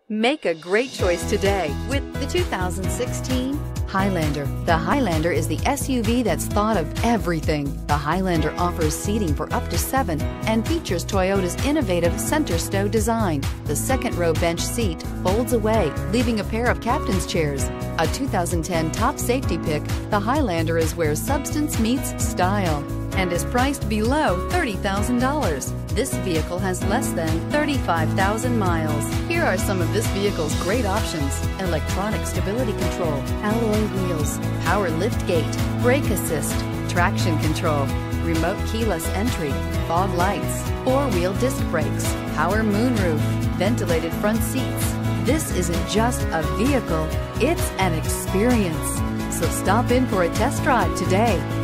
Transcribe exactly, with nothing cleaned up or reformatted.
Make a great choice today with the two thousand sixteen Highlander. The Highlander is the S U V that's thought of everything. The Highlander offers seating for up to seven and features Toyota's innovative center stow design. The second row bench seat folds away, leaving a pair of captain's chairs. A two thousand ten top safety pick, the Highlander is where substance meets style and is priced below thirty thousand dollars. This vehicle has less than thirty-five thousand miles. Here are some of this vehicle's great options: electronic stability control, alloy wheels, power liftgate, brake assist, traction control, remote keyless entry, fog lights, four-wheel disc brakes, power moonroof, ventilated front seats. This isn't just a vehicle, it's an experience. So stop in for a test drive today.